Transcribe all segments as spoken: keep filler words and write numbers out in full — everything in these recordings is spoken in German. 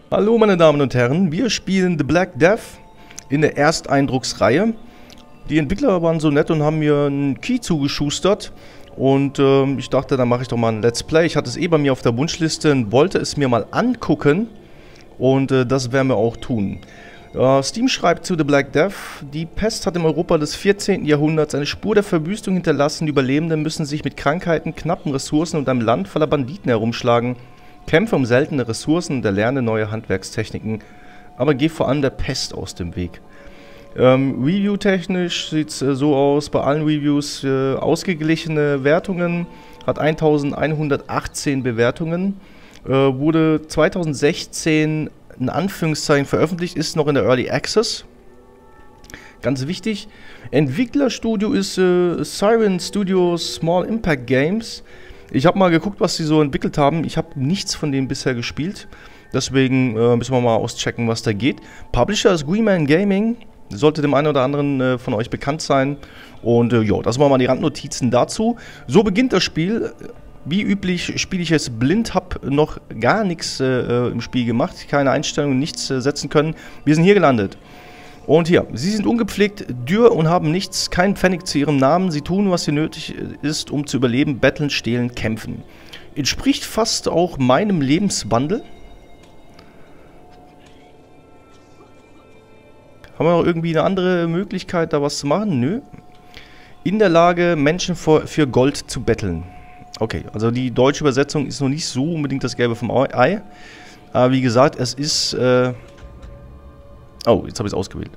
Hallo meine Damen und Herren, wir spielen The Black Death in der Ersteindrucksreihe. Die Entwickler waren so nett und haben mir einen Key zugeschustert und äh, ich dachte, dann mache ich doch mal ein Let's Play. Ich hatte es eh bei mir auf der Wunschliste und wollte es mir mal angucken und äh, das werden wir auch tun. Uh, Steam schreibt zu The Black Death: Die Pest hat im Europa des vierzehnten Jahrhunderts eine Spur der Verwüstung hinterlassen. Die Überlebenden müssen sich mit Krankheiten, knappen Ressourcen und einem Land voller Banditen herumschlagen. Kämpfe um seltene Ressourcen und erlerne neue Handwerkstechniken, aber geh vor allem der Pest aus dem Weg. Ähm, Review-technisch sieht es äh, so aus, bei allen Reviews äh, ausgeglichene Wertungen, hat eintausendeinhundertachtzehn Bewertungen, äh, wurde zweitausendsechzehn in Anführungszeichen veröffentlicht, ist noch in der Early Access. Ganz wichtig, Entwicklerstudio ist äh, Siren Studio Small Impact Games. Ich habe mal geguckt, was sie so entwickelt haben. Ich habe nichts von denen bisher gespielt. Deswegen äh, müssen wir mal auschecken, was da geht. Publisher ist Greenman Gaming. Sollte dem einen oder anderen äh, von euch bekannt sein. Und äh, ja, das waren mal die Randnotizen dazu. So beginnt das Spiel. Wie üblich spiele ich es blind, habe noch gar nichts äh, im Spiel gemacht. Keine Einstellungen, nichts äh, setzen können. Wir sind hier gelandet. Und hier, sie sind ungepflegt, dürr und haben nichts, keinen Pfennig zu ihrem Namen. Sie tun, was hier nötig ist, um zu überleben, betteln, stehlen, kämpfen. Entspricht fast auch meinem Lebenswandel. Haben wir noch irgendwie eine andere Möglichkeit, da was zu machen? Nö. In der Lage, Menschen für, für Gold zu betteln. Okay, also die deutsche Übersetzung ist noch nicht so unbedingt das Gelbe vom Ei. Aber wie gesagt, es ist... Äh Oh, jetzt habe ich es ausgewählt.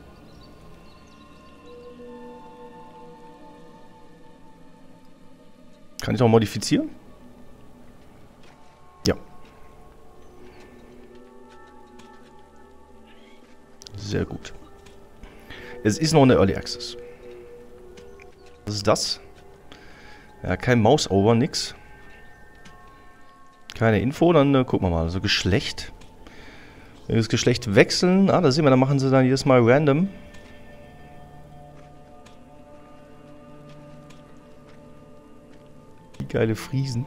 Kann ich auch modifizieren? Ja. Sehr gut. Es ist noch eine Early Access. Was ist das? Ja, kein Mouse-Over, nix. Keine Info, dann äh, gucken wir mal. Also Geschlecht. Wenn wir das Geschlecht wechseln, ah, da sehen wir, da machen sie dann jedes Mal random. Die geile Friesen.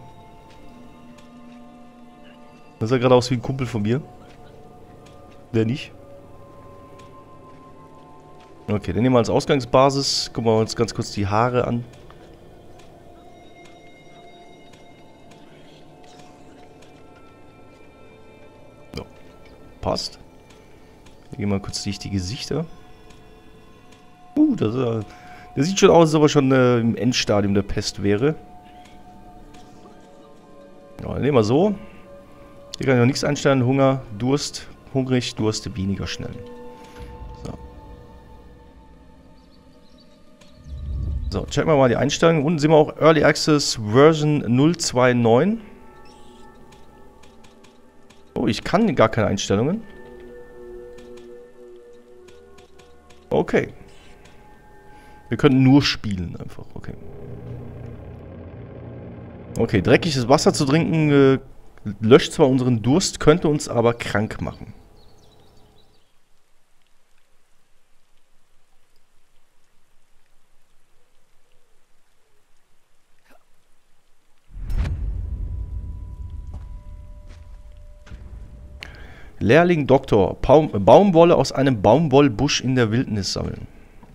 Das sah gerade aus wie ein Kumpel von mir. Der nicht. Okay, dann nehmen wir als Ausgangsbasis. Gucken wir uns ganz kurz die Haare an. Passt. Hier gehen wir kurz durch die Gesichter. Uh, das, äh, das sieht schon aus, als ob er schon äh, im Endstadium der Pest wäre. Ja, dann nehmen wir so. Hier kann ich noch nichts einstellen. Hunger, Durst, hungrig, Durst, weniger schnell. So. So, checken wir mal die Einstellungen. Unten sehen wir auch Early Access Version null zwei neun. Oh, ich kann gar keine Einstellungen. Okay. Wir können nur spielen einfach, okay. Okay, dreckiges Wasser zu trinken äh, löscht zwar unseren Durst, könnte uns aber krank machen. Lehrling Doktor. Baum, Baumwolle aus einem Baumwollbusch in der Wildnis sammeln.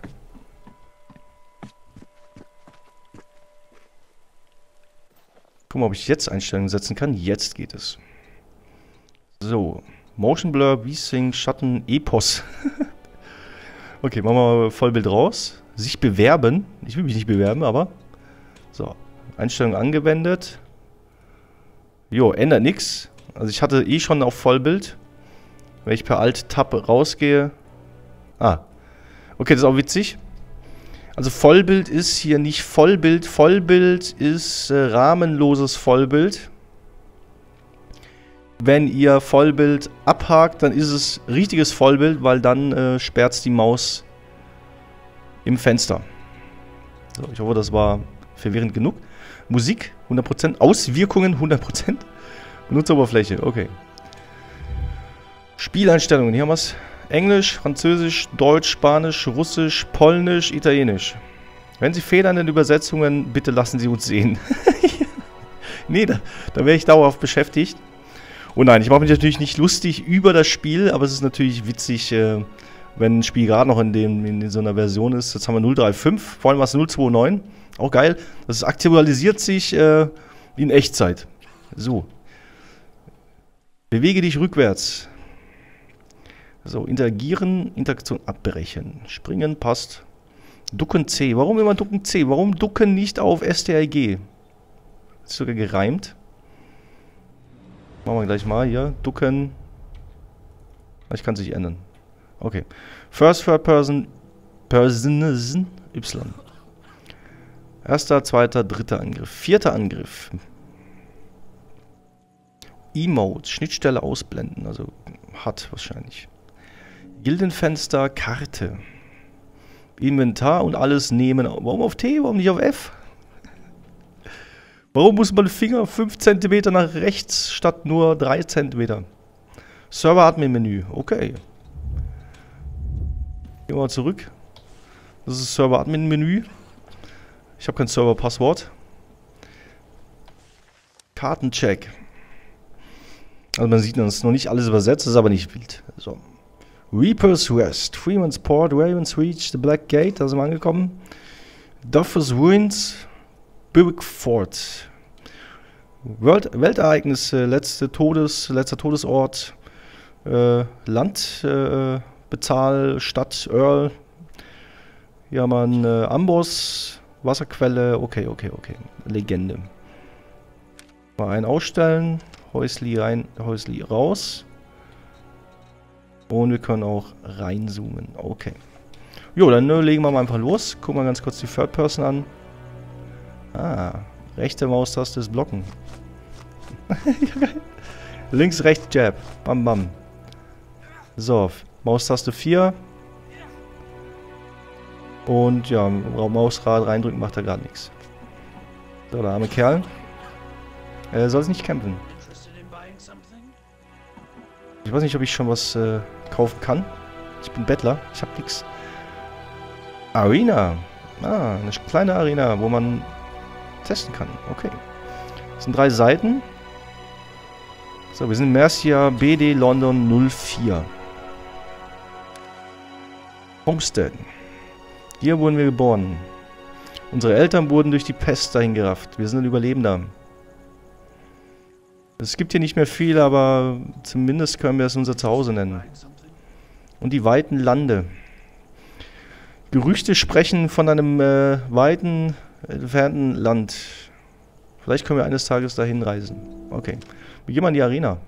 Guck mal, ob ich jetzt Einstellungen setzen kann. Jetzt geht es. So. Motion Blur, V-Sync, Schatten, Epos. Okay, machen wir mal Vollbild raus. Sich bewerben. Ich will mich nicht bewerben, aber... So. Einstellungen angewendet. Jo, ändert nichts. Also ich hatte eh schon auf Vollbild. Wenn ich per Alt-Tab rausgehe. Ah. Okay, das ist auch witzig. Also Vollbild ist hier nicht Vollbild. Vollbild ist äh, rahmenloses Vollbild. Wenn ihr Vollbild abhakt, dann ist es richtiges Vollbild, weil dann äh, sperrt es die Maus im Fenster. So, ich hoffe, das war verwirrend genug. Musik, hundert Prozent. Auswirkungen, hundert Prozent. Benutzeroberfläche, okay. Spieleinstellungen, hier haben wir es. Englisch, Französisch, Deutsch, Spanisch, Russisch, Polnisch, Italienisch. Wenn Sie Fehler in den Übersetzungen, bitte lassen Sie uns sehen. Nee, da, da wäre ich dauerhaft beschäftigt. Und nein, ich mache mich natürlich nicht lustig über das Spiel, aber es ist natürlich witzig, äh, wenn ein Spiel gerade noch in, dem, in so einer Version ist. Jetzt haben wir null Punkt fünf, vorhin war es null Punkt neunundzwanzig. Auch geil. Das aktualisiert sich äh, in Echtzeit. So. Bewege dich rückwärts. So, interagieren, Interaktion abbrechen. Springen passt. Ducken C. Warum immer Ducken C? Warum Ducken nicht auf S T R G? Ist sogar gereimt. Machen wir gleich mal hier. Ducken. Ich kann es sich ändern. Okay. First, third person. Person. Y. Erster, zweiter, dritter Angriff. Vierter Angriff. Emote. Schnittstelle ausblenden. Also hat wahrscheinlich. Gildenfenster. Karte. Inventar und alles nehmen. Warum auf T? Warum nicht auf F? Warum muss man den Finger fünf Zentimeter nach rechts statt nur drei Zentimeter? Server-Admin-Menü. Okay. Gehen wir mal zurück. Das ist das Server-Admin-Menü. Ich habe kein Server-Passwort. Kartencheck. Also man sieht, das ist noch nicht alles übersetzt, das ist aber nicht wild. So. Reaper's Rest. Freeman's Port. Ravens Reach. The Black Gate. Da sind wir angekommen. Duffers Ruins. Bibbick Fort. World, Weltereignisse, letzte Todes, letzter Todesort, äh, Land, äh, Bezahl, Stadt, Earl. Hier haben wir einen äh, Amboss, Wasserquelle, okay, okay, okay. Legende. Mal einen ausstellen, Häusli rein, Häusli raus. Und wir können auch reinzoomen, okay. Jo, dann äh, legen wir mal einfach los. Gucken wir ganz kurz die Third Person an. Ah, rechte Maustaste ist blocken. Links, rechts, Jab. Bam, bam. So, Maustaste vier. Und ja, Mausrad reindrücken macht er gerade nichts. So, der arme Kerl. Er soll es nicht kämpfen. Ich weiß nicht, ob ich schon was äh, kaufen kann. Ich bin Bettler, ich hab nix. Arena. Ah, eine kleine Arena, wo man testen kann. Okay. Das sind drei Seiten. So, wir sind in Mercia B D London null vier. Homestead. Hier wurden wir geboren. Unsere Eltern wurden durch die Pest dahin gerafft. Wir sind ein Überlebender. Es gibt hier nicht mehr viel, aber zumindest können wir es unser Zuhause nennen. Und die weiten Lande. Gerüchte sprechen von einem äh, weiten, entfernten Land. Vielleicht können wir eines Tages dahin reisen. Okay. Wir gehen mal in die Arena.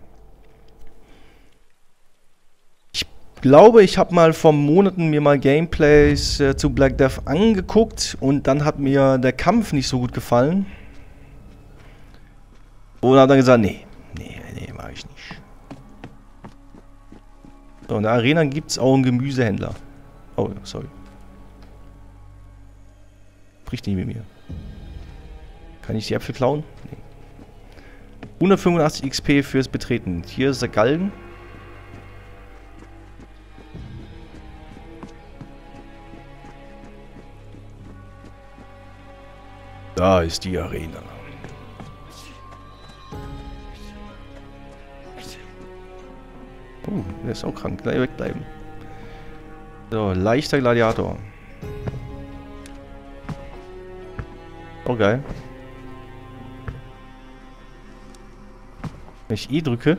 Ich glaube, ich habe mal vor Monaten mir mal Gameplays äh, zu Black Death angeguckt und dann hat mir der Kampf nicht so gut gefallen. Und habe dann gesagt, nee, nee, nee, mag ich nicht. So, in der Arena gibt es auch einen Gemüsehändler. Oh, sorry. Spricht nicht mit mir. Kann ich die Äpfel klauen? Nee. hundertfünfundachtzig X P fürs Betreten. Hier ist der Galgen. Da ist die Arena. Oh, der ist auch krank. Gleich wegbleiben. So, leichter Gladiator. Oh, geil. Wenn ich E drücke,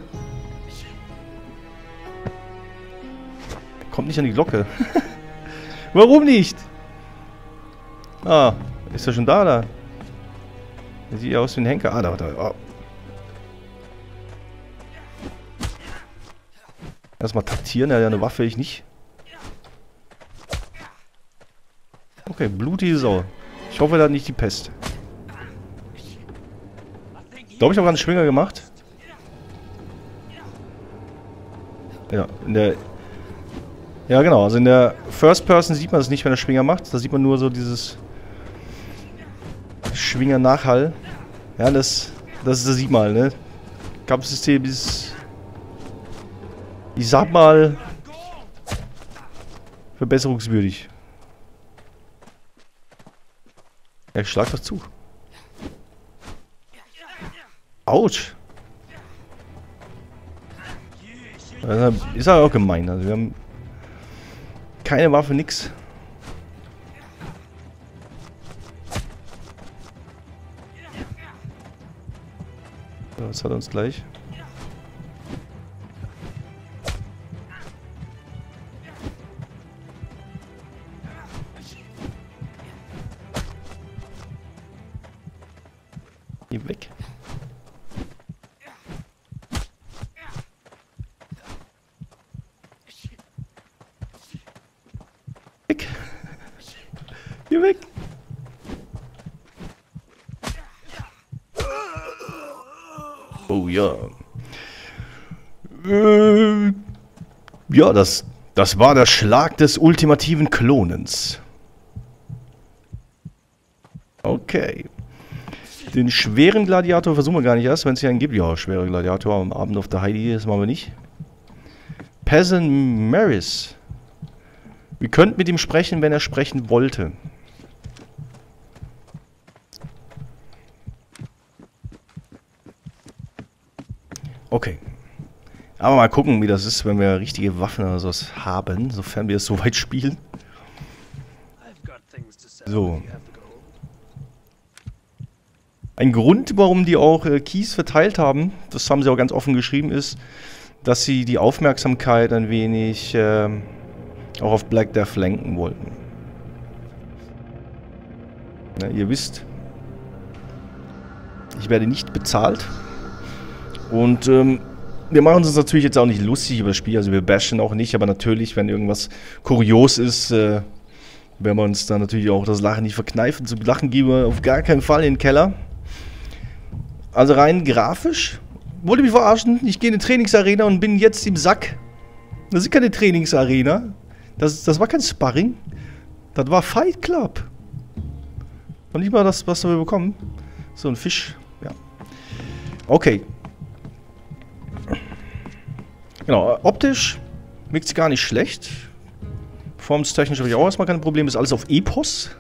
kommt nicht an die Glocke. Warum nicht? Ah, ist er schon da, da? Der sieht ja aus wie ein Henker. Ah, da, da. Oh. Erstmal taktieren, er hat ja eine Waffe, ich nicht. Okay, blutige Sau. Ich hoffe, er hat nicht die Pest. Ich glaube, ich habe gerade einen Schwinger gemacht. Ja, in der... Ja, genau. Also in der First Person sieht man das nicht, wenn der Schwinger macht. Da sieht man nur so dieses... Schwinger-Nachhall. Ja, das... Das, das sieht man, ne? Kampfsystem ist... Ich sag mal... verbesserungswürdig. Ja, ich schlag was zu. Also ist halt auch gemein. Also wir haben keine Waffe, nix. So, das hat uns gleich. Geh weg. Weg. Geh weg. Oh ja. Äh, ja, das, das war der Schlag des ultimativen Klonens. Okay. Den schweren Gladiator versuchen wir gar nicht erst, wenn es hier einen gibt. Ja, schwerer Gladiator am Abend auf der Heidi, das machen wir nicht. Peasant Maris. Wir könnten mit ihm sprechen, wenn er sprechen wollte. Okay. Aber mal gucken, wie das ist, wenn wir richtige Waffen oder sowas haben, sofern wir es so weit spielen. So. Ein Grund, warum die auch äh, Keys verteilt haben, das haben sie auch ganz offen geschrieben, ist, dass sie die Aufmerksamkeit ein wenig äh, auch auf Black Death lenken wollten. Ja, ihr wisst, ich werde nicht bezahlt. Und ähm, wir machen uns natürlich jetzt auch nicht lustig über das Spiel, also wir bashen auch nicht, aber natürlich, wenn irgendwas kurios ist, äh, werden wir uns da natürlich auch das Lachen nicht verkneifen. Zu lachen gehen wir auf gar keinen Fall in den Keller. Also rein grafisch, wollte mich verarschen, ich gehe in eine Trainingsarena und bin jetzt im Sack. Das ist keine Trainingsarena, das, das war kein Sparring, das war Fight Club. Und nicht mal das, was wir bekommen. So ein Fisch, ja. Okay. Genau, optisch wirkt sie gar nicht schlecht. Performance-technisch habe ich auch erstmal keine Probleme, ist alles auf Epos.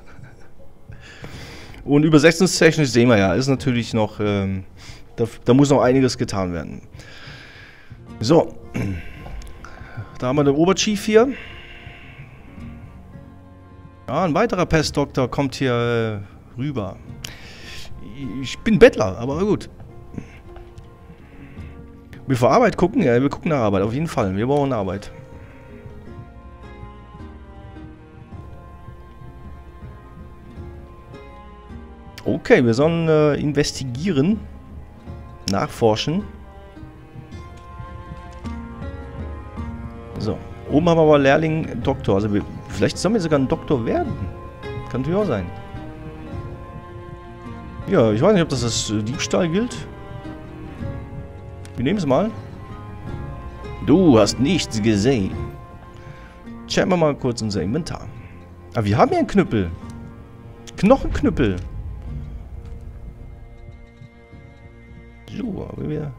Und übersetzungstechnisch sehen wir ja, ist natürlich noch, ähm, da, da muss noch einiges getan werden. So. Da haben wir den Oberchief hier. Ja, ein weiterer Pestdoktor kommt hier äh, rüber. Ich bin Bettler, aber gut. Wir vor Arbeit gucken? Ja, wir gucken nach Arbeit, auf jeden Fall. Wir brauchen Arbeit. Okay, wir sollen äh, investigieren, nachforschen. So, oben haben wir aber Lehrling, Doktor. Also wir, vielleicht sollen wir sogar ein Doktor werden. Kann natürlich auch sein. Ja, ich weiß nicht, ob das als Diebstahl gilt. Wir nehmen es mal. Du hast nichts gesehen. Checken wir mal kurz unser Inventar. Aber wir haben hier einen Knüppel. Knochenknüppel. So, aber wir...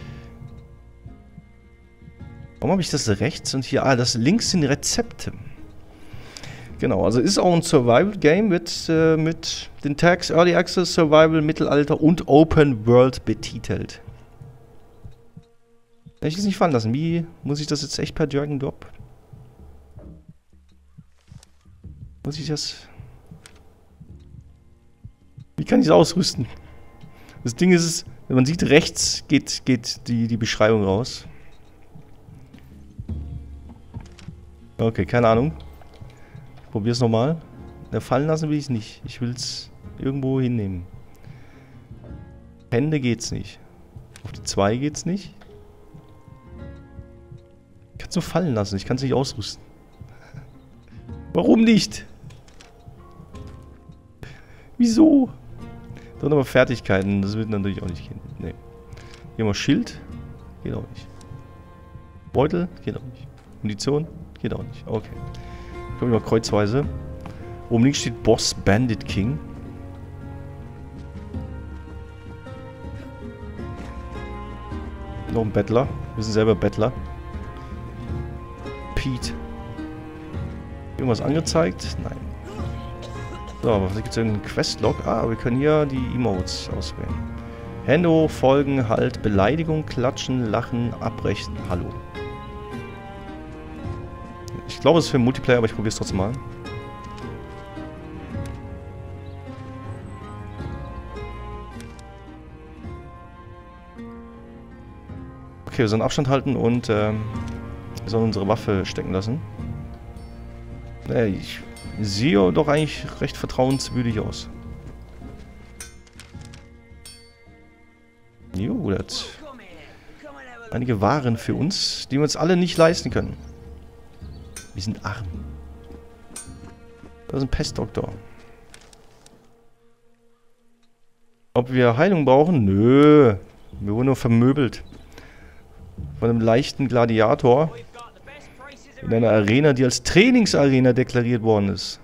Warum habe ich das rechts und hier... Ah, das links sind Rezepte. Genau, also ist auch ein Survival-Game, wird äh, mit den Tags Early Access, Survival, Mittelalter und Open World betitelt. Kann ich das nicht fallen lassen? Wie muss ich das jetzt echt per Drag and Drop? Muss ich das... Wie kann ich es ausrüsten? Das Ding ist es... Man sieht, rechts geht, geht die, die Beschreibung raus. Okay, keine Ahnung. Ich probiere es nochmal. Ja, fallen lassen will ich es nicht. Ich will es irgendwo hinnehmen. Hände geht's nicht. Auf die zwei geht's nicht. Ich kann es nur fallen lassen. Ich kann es nicht ausrüsten. Warum nicht? Wieso? Dann aber Fertigkeiten, das wird natürlich auch nicht gehen. Nee. Hier mal Schild. Geht auch nicht. Beutel. Geht auch nicht. Munition. Geht auch nicht. Okay. Kommen wir mal kreuzweise. Oben links steht Boss Bandit King. Noch ein Bettler. Wir sind selber Bettler. Pete. Irgendwas angezeigt? Nein. So, aber gibt es irgendeinen Questlog? Ah, wir können hier die Emotes auswählen. Hände hoch, folgen, halt, Beleidigung, klatschen, lachen, abbrechen, hallo. Ich glaube, es ist für Multiplayer, aber ich probiere es trotzdem mal. Okay, wir sollen Abstand halten und ähm, wir sollen unsere Waffe stecken lassen. Naja, ich sehe doch eigentlich recht vertrauenswürdig aus. Jo, das einige Waren für uns, die wir uns alle nicht leisten können. Wir sind arm. Das ist ein Pestdoktor. Ob wir Heilung brauchen? Nö. Wir wurden nur vermöbelt. Von einem leichten Gladiator. In einer Arena, die als Trainingsarena deklariert worden ist.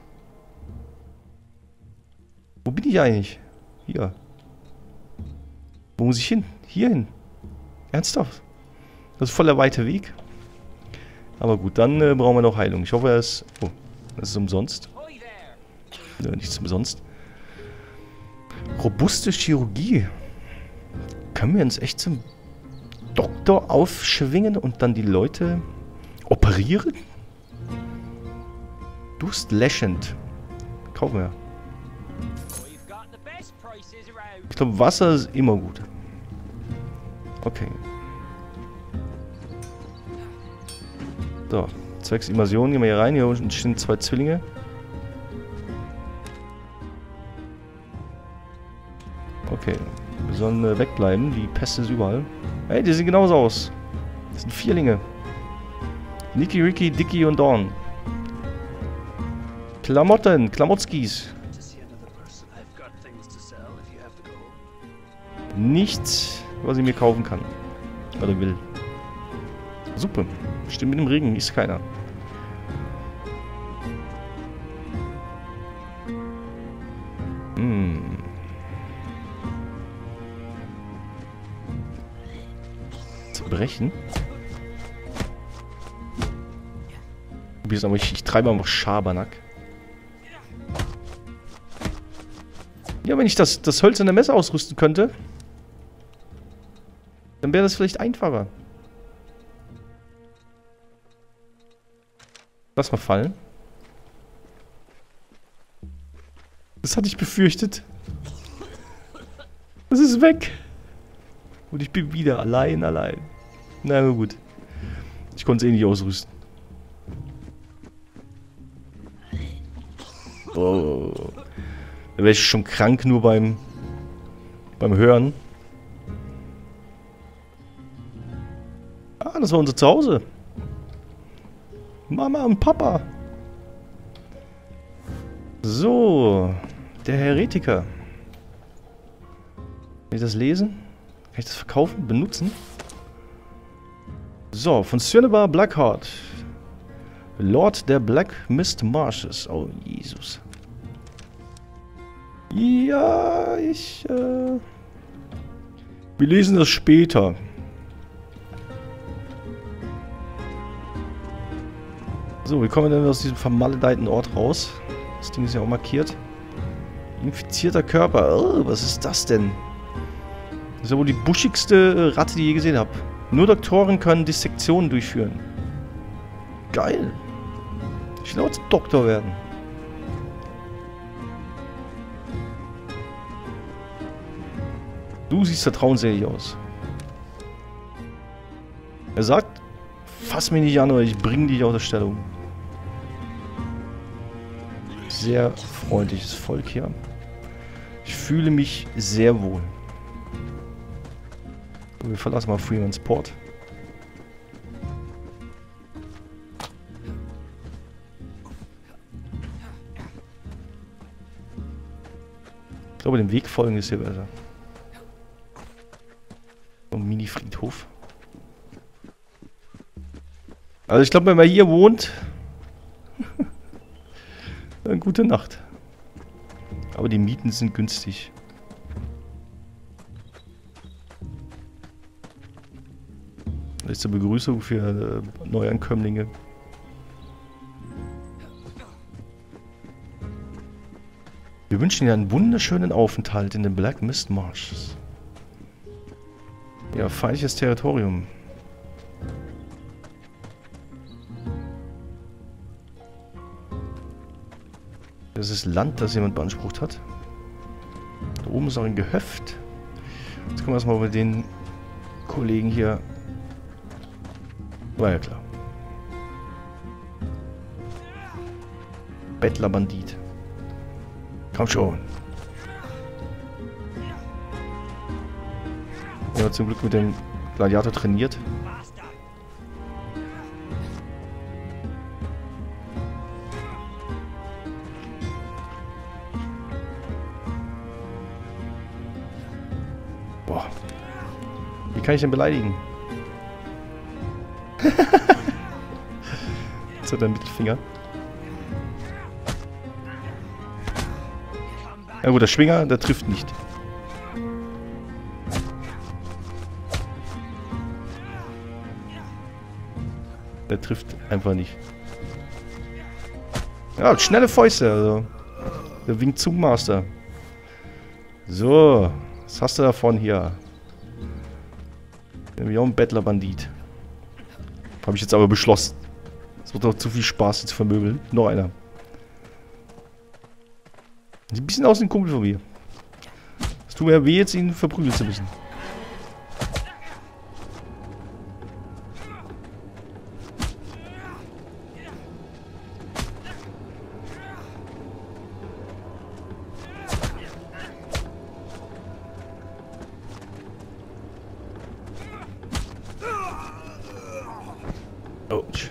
Wo bin ich eigentlich? Hier. Wo muss ich hin? Hier hin. Ernsthaft? Das ist voll der weite Weg. Aber gut, dann äh, brauchen wir noch Heilung. Ich hoffe, es ist... Oh, das ist umsonst. Nö, nichts umsonst. Robuste Chirurgie. Können wir uns echt zum Doktor aufschwingen und dann die Leute operieren? Durstläschend. Kaufen wir. Ich glaube, Wasser ist immer gut. Okay. So, zwecks Immersion gehen wir hier rein. Hier unten stehen zwei Zwillinge. Okay. Wir sollen äh, wegbleiben. Die Pest ist überall. Hey, die sehen genauso aus. Das sind Vierlinge. Niki, Ricky, Dicky und Dawn. Klamotten, Klamotzkis. Nichts, was ich mir kaufen kann. Oder will. Super. Stimmt, mit dem Regen ist keiner. Hm. Zu brechen. Ich, ich treibe einfach Schabernack. Ja, wenn ich das, das hölzerne Messer ausrüsten könnte, dann wäre das vielleicht einfacher. Lass mal fallen. Das hatte ich befürchtet. Das ist weg. Und ich bin wieder allein, allein. Na gut. Ich konnte es eh nicht ausrüsten. Oh. Da wäre ich schon krank nur beim beim Hören. Ah, das war unser Zuhause. Mama und Papa. So, der Heretiker. Kann ich das lesen? Kann ich das verkaufen? Benutzen? So, von Cinnabar Blackheart. Lord der Black Mist Marshes. Oh, Jesus. Ja, ich, äh... wir lesen das später. So, wie kommen wir denn aus diesem vermaledeiten Ort raus? Das Ding ist ja auch markiert. Infizierter Körper. Oh, was ist das denn? Das ist ja wohl die buschigste Ratte, die ich je gesehen habe. Nur Doktoren können Dissektionen durchführen. Geil. Ich will auch zum Doktor werden. Du siehst vertrauenswürdig aus. Er sagt, fass mich nicht an, oder ich bringe dich aus der Stellung. Sehr freundliches Volk hier. Ich fühle mich sehr wohl. Wir verlassen mal Freeman's Port. Ich glaube, dem Weg folgen ist hier besser. Ein Mini-Friedhof. Also ich glaube, wenn man hier wohnt, eine gute Nacht. Aber die Mieten sind günstig. Das ist zur Begrüßung für äh, Neuankömmlinge. Wir wünschen Ihnen einen wunderschönen Aufenthalt in den Black Mist Marshes. Ja, feindliches Territorium. Das ist Land, das jemand beansprucht hat. Da oben ist noch ein Gehöft. Jetzt kommen wir erstmal über den Kollegen hier. War ja klar. Bettlerbandit. Komm schon. Ja, zum Glück mit dem Gladiator trainiert. Boah. Wie kann ich den beleidigen? Jetzt hat er einen Mittelfinger. Ja gut, der Schwinger, der trifft nicht. Der trifft einfach nicht. Ja, schnelle Fäuste, also. Der Wing Chun Master. So, was hast du davon hier? Ja, ein Bettlerbandit. Habe ich jetzt aber beschlossen. Es wird doch zu viel Spaß, jetzt zu vermöbeln. Noch einer. Sieht ein bisschen aus wie ein Kumpel von mir. Es tut mir weh, jetzt ihn verprügeln zu müssen. Ouch.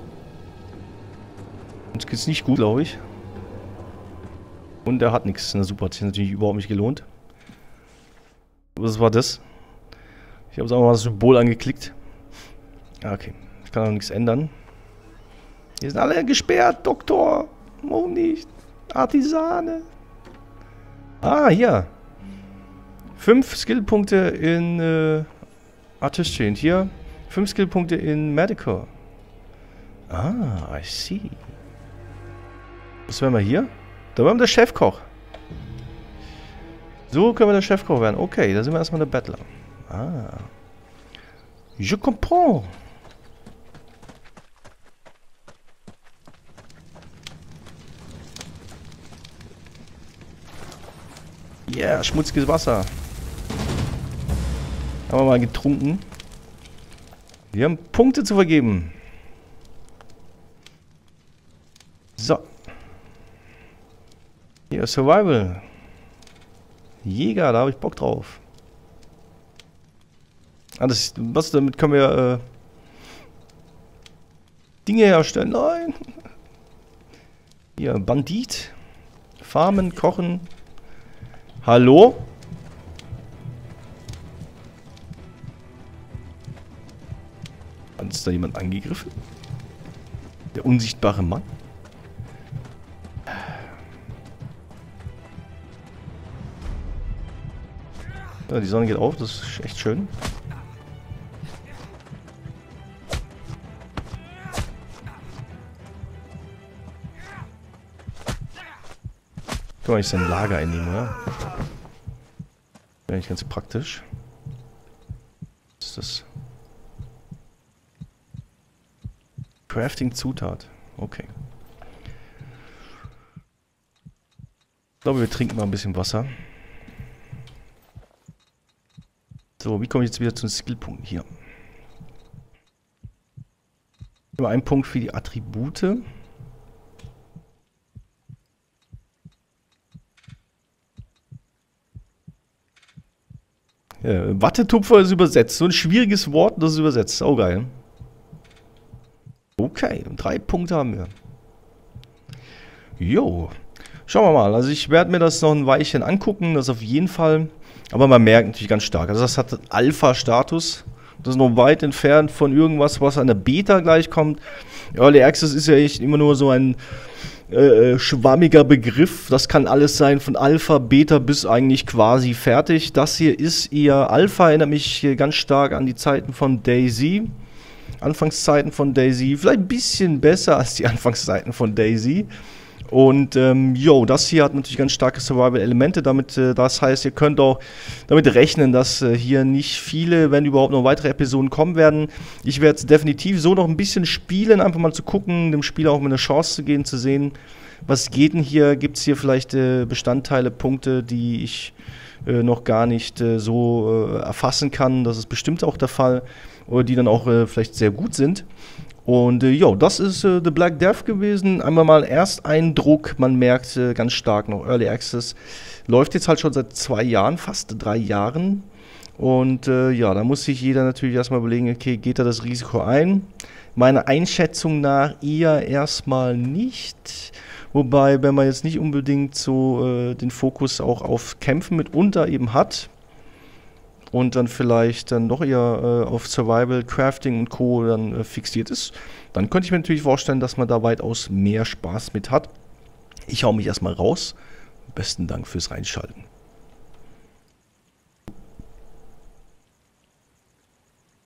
Uns geht's nicht gut, glaube ich. Und er hat nichts. Na super, hat sich natürlich überhaupt nicht gelohnt. Was war das? Ich habe einfach mal das Symbol angeklickt. Okay, ich kann auch nichts ändern. Die sind alle gesperrt, Doktor. Warum nicht? Artisane. Ah, hier. Fünf Skillpunkte in äh, Artistry. Und hier fünf Skillpunkte in Medical. Ah, I see. Was werden wir hier? Da werden wir der Chefkoch. So können wir der Chefkoch werden. Okay, da sind wir erstmal der Bettler. Ah. Je comprends. Yeah, schmutziges Wasser. Haben wir mal getrunken. Wir haben Punkte zu vergeben. So. Hier, Survival. Jäger, da habe ich Bock drauf. Ah, das, was, damit können wir äh, Dinge herstellen. Nein. Hier, Bandit. Farmen, kochen. Hallo? Hat uns da jemand angegriffen? Der unsichtbare Mann? Ja, die Sonne geht auf, das ist echt schön. Kann man nicht sein Lager einnehmen, oder? Wäre nicht ganz praktisch. Was ist das? Crafting-Zutat. Okay. Ich glaube, wir trinken mal ein bisschen Wasser. So, wie komme ich jetzt wieder zu den Skillpunkten hier? Nur ein Punkt für die Attribute. Ja, Wattetupfer ist übersetzt. So ein schwieriges Wort, das ist übersetzt. Oh, geil. Okay, drei Punkte haben wir. Jo. Schauen wir mal. Also ich werde mir das noch ein Weilchen angucken. Das auf jeden Fall. Aber man merkt natürlich ganz stark. Also das hat Alpha-Status. Das ist noch weit entfernt von irgendwas, was an der Beta gleichkommt. Early Access ist ja echt immer nur so ein äh, schwammiger Begriff. Das kann alles sein, von Alpha, Beta bis eigentlich quasi fertig. Das hier ist eher Alpha, erinnert mich ganz stark an die Zeiten von DayZ. Anfangszeiten von DayZ. Vielleicht ein bisschen besser als die Anfangszeiten von DayZ. Und ähm, jo, das hier hat natürlich ganz starke Survival-Elemente, damit, äh, das heißt, ihr könnt auch damit rechnen, dass äh, hier nicht viele, wenn überhaupt noch weitere Episoden kommen werden. Ich werde es definitiv so noch ein bisschen spielen, einfach mal zu gucken, dem Spiel auch mal eine Chance zu geben, zu sehen, was geht denn hier? Gibt es hier vielleicht äh, Bestandteile, Punkte, die ich äh, noch gar nicht äh, so äh, erfassen kann? Das ist bestimmt auch der Fall. Oder die dann auch äh, vielleicht sehr gut sind. Und äh, ja, das ist äh, The Black Death gewesen. Einmal mal Ersteindruck. Man merkt äh, ganz stark noch Early Access. Läuft jetzt halt schon seit zwei Jahren, fast drei Jahren. Und äh, ja, da muss sich jeder natürlich erstmal überlegen, okay, geht er das Risiko ein? Meiner Einschätzung nach eher erstmal nicht. Wobei, wenn man jetzt nicht unbedingt so äh, den Fokus auch auf Kämpfen mitunter eben hat, und dann vielleicht dann doch eher äh, auf Survival, Crafting und Co. dann äh, fixiert ist, dann könnte ich mir natürlich vorstellen, dass man da weitaus mehr Spaß mit hat. Ich hau mich erstmal raus. Besten Dank fürs Reinschalten.